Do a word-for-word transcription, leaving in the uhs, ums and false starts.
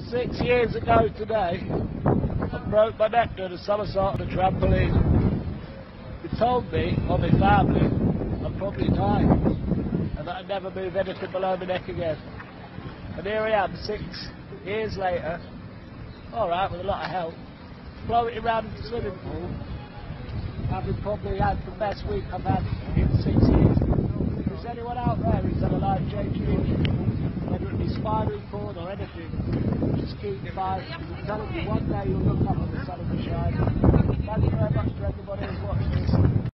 Six years ago today, I broke my neck doing a somersault on a trampoline. They told me, or my family, I'd probably die, and that I'd never move anything below my neck again. And here I am, six years later, alright, with a lot of help, floating around in the swimming pool, having probably had the best week I've had in six years. If there's anyone out there who's had a life-changing injury, whether it be spinal cord or anything, just keep fighting. I'm telling you, one day you'll look up at the sun of the shine. Thank you very much to everybody who's watched this.